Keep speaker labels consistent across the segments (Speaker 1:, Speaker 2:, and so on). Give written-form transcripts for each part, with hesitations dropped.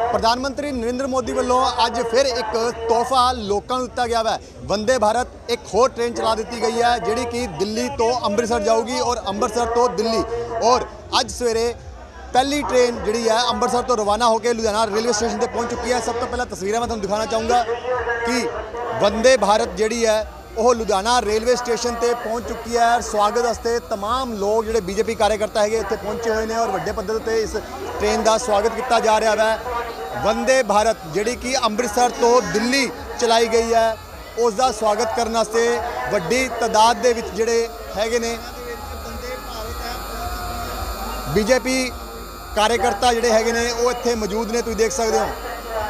Speaker 1: प्रधानमंत्री नरेंद्र मोदी वालों अज फिर एक तोहफा लोगों को दिता गया है। वंदे भारत एक होर ट्रेन चला दी गई है जिहड़ी कि दिल्ली तो अमृतसर जाऊगी और अमृतसर तो दिल्ली। और अज सवेरे पहली ट्रेन जिहड़ी है अमृतसर तो रवाना होकर लुधियाना रेलवे स्टेशन पर पहुंच चुकी है। सब तो पहला तस्वीरें मैं तुहानूं दिखाना चाहूँगा कि वंदे भारत जिहड़ी है वह लुधियाना रेलवे स्टेशन पर पहुंच चुकी है। स्वागत वास्ते तमाम लोग जिहड़े बीजेपी कार्यकर्ता है इत्थे पहुंचे हुए हैं और वड्डे पद्धर पर इस ट्रेन का स्वागत किया जा रहा है। वंदे भारत जिहड़ी कि अमृतसर तो दिल्ली चलाई गई है उसका स्वागत करने वास्ते वड्डी तादाद दे विच जिहड़े हैगे ने बीजेपी कार्यकर्ता जिहड़े हैगे ने वो इत्थे मौजूद ने। तुसीं देख सकते हो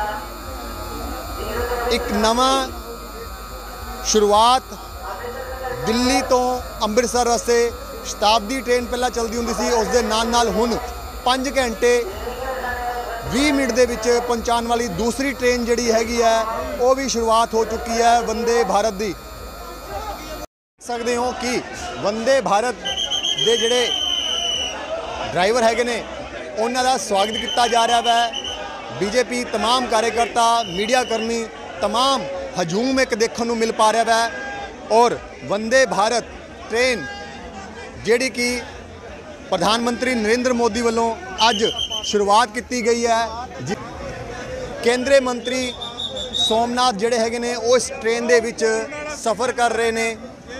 Speaker 1: एक नवा शुरुआत दिल्ली तो अमृतसर वास्ते शताब्दी ट्रेन पहला चलती हुंदी सी उस दे नाल नाल हुण 5 घंटे 20 मिनट दे विच पहुंचाने वाली दूसरी ट्रेन जिहड़ी हैगी है वो भी शुरुआत हो चुकी है वंदे भारत दी। सकते हो कि वंदे भारत दे जिहड़े ड्राइवर हैगे ने उन्हां दा स्वागत किया जा रहा है। बीजेपी तमाम कार्यकर्ता मीडिया कर्मी तमाम हजूम एक देखने को मिल पा रहा है। और वंदे भारत ट्रेन जिहड़ी कि प्रधानमंत्री नरेंद्र मोदी वालों अज शुरुआत की गई है। केंद्रीय मंत्री सोमनाथ जिहड़े हैगे ने वो इस ट्रेन दे विच सफ़र कर रहे ने।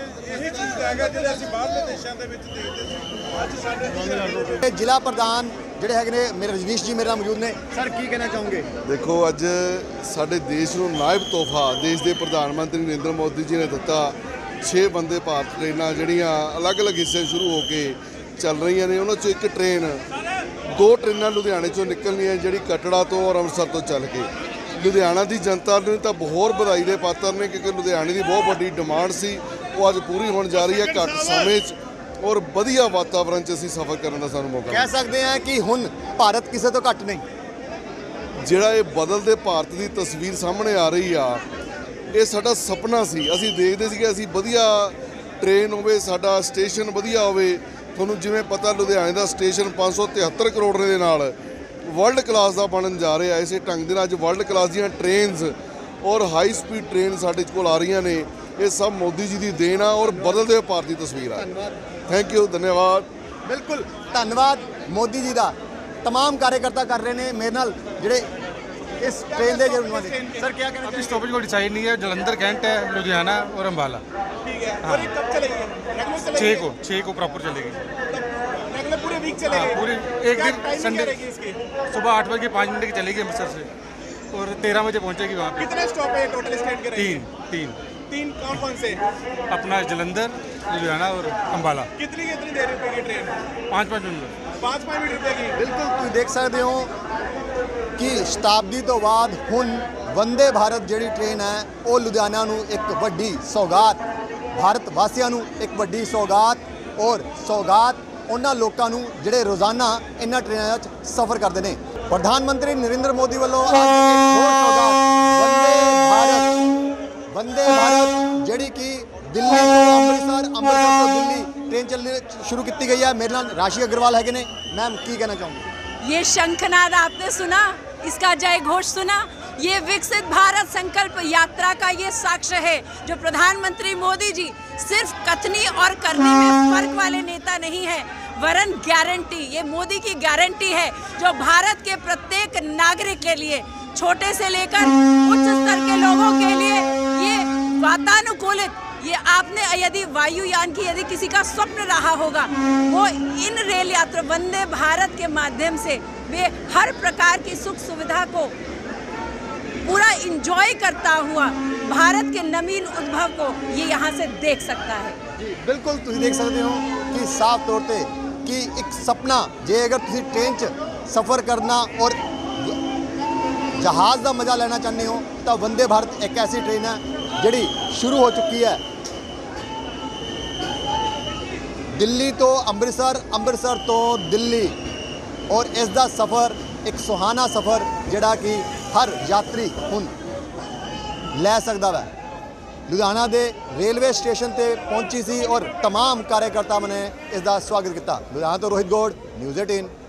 Speaker 1: जिला प्रधान जिहड़े हैगे ने मेरे रजनीश जी मेरे नाल मौजूद ने। सर की कहना चाहोगे?
Speaker 2: देखो अज साडे देश नूं नायब तोहफा देश के प्रधानमंत्री नरेंद्र मोदी जी ने दिता। 6 वंदे भारत ट्रेनां जिहड़ियां अलग अलग हिस्से शुरू होकर चल रही ने उन्हां चों एक ट्रेन 2 ट्रेनां लुधियाने चों निकलनियां जिहड़ी कटड़ा तो और अमृतसर तो चल के लुधियाना की जनता ने तो बहुत बधाई के पात्र ने क्योंकि लुधियाने की बहुत बड़ी डिमांड सी वो अज पूरी होने जा रही है घट समय और वधिया वातावरण च असीं सफ़र करने का सानूं मौका
Speaker 1: कह सकते हैं कि हुण भारत किसी तो घट नहीं।
Speaker 2: जिहड़ा ये बदलते भारत की तस्वीर सामने आ रही आ ये साडा सपना सी। असीं देखदे सी कि असीं वधिया ट्रेन होवे साडा स्टेशन वधिया होवे। तुहानूं जिवें पता लुधियाने का स्टेशन 573 करोड़ दे नाल वर्ल्ड क्लास का बनन जा रहा है। इस ढंग दे अज वर्ल्ड क्लास दी ट्रेनस और हाई स्पीड ट्रेन साडे कोल आ रही ने। ये सब मोदी जी की देन आ और बदलते भारत की तस्वीर है। थैंक यू धन्यवाद।
Speaker 1: बिल्कुल धन्यवाद मोदी जी का। तमाम कार्यकर्ता कर रहे हैं मेरे नाल जिहड़े इस ट्रेन के सर क्या कहना
Speaker 3: अभी स्टॉपेज को डिसाइड नहीं है। जलंधर कैंट है लुधियाना और अम्बाला।
Speaker 4: ठीक है। और ये कब चलेगी?
Speaker 3: 6 को प्रॉपर चलेगी।
Speaker 4: पूरे वीक चलेगी?
Speaker 3: पूरी एक दिन संडे सुबह 8 बजे 5 मिनट की चलेगी अमृतसर से और 13 बजे पहुंचेगी वहाँ पे।
Speaker 4: कितने स्टॉप है टोटल स्टैंड के? 3 कौन से?
Speaker 3: अपना जलंधर लुधियाना और अम्बाला।
Speaker 4: कितनी देर रुकेगी ट्रेन?
Speaker 3: 5-5 मिनट।
Speaker 4: 5 मिनट रुकेगी।
Speaker 1: बिल्कुल तुम देख सकते हो कि शताब्दी तो बाद हुण वंदे भारत जिहड़ी ट्रेन है वो लुधियाना नूं एक वड्डी सौगात भारत वासियों नूं एक वड्डी सौगात और सौगात उन्हां लोकां नूं जिहड़े रोज़ाना इन्हां ट्रेनां विच सफ़र करते हैं। प्रधानमंत्री नरेंद्र मोदी वालों अज एक होर सौगात वंदे भारत जिहड़ी कि दिल्ली तो अमृतसर अमृतसर तो दिल्ली ट्रेन चलनी शुरू की गई है। मेरे नाल राशि अग्रवाल है ने। मैम की कहना चाहूँगी?
Speaker 5: ये शंखनाद आपने सुना, इसका जय घोष सुना। ये विकसित भारत संकल्प यात्रा का ये साक्ष्य है जो प्रधानमंत्री मोदी जी सिर्फ कथनी और करनी में फर्क वाले नेता नहीं है वरन गारंटी। ये मोदी की गारंटी है जो भारत के प्रत्येक नागरिक के लिए छोटे से लेकर उच्च स्तर के लोगों के लिए ये वातानुकूलित ये आपने यदि वायुयान की यदि किसी का स्वप्न रहा होगा वो इन रेल यात्रा वंदे भारत के माध्यम से वे हर प्रकार की सुख सुविधा को पूरा इंजॉय करता हुआ भारत के नवीन उद्भव को ये यहाँ से देख सकता है।
Speaker 1: जी बिल्कुल तुम देख सकते हो कि साफ तौर पे कि एक सपना जे अगर तुम ट्रेन च सफ़र करना और जहाज़ का मज़ा लेना चाहते हो तो वंदे भारत एक ऐसी ट्रेन है जिहड़ी शुरू हो चुकी है। दिल्ली तो अमृतसर अमृतसर तो दिल्ली और इसका सफ़र एक सुहाना सफ़र जिहड़ा कि हर यात्री हुण लै सकदा है। लुधियाना के रेलवे स्टेशन पर पहुंची सी और तमाम कार्यकर्ता ने इसका स्वागत किया। लुधियाना तो रोहित गौड़, न्यूज़ 18।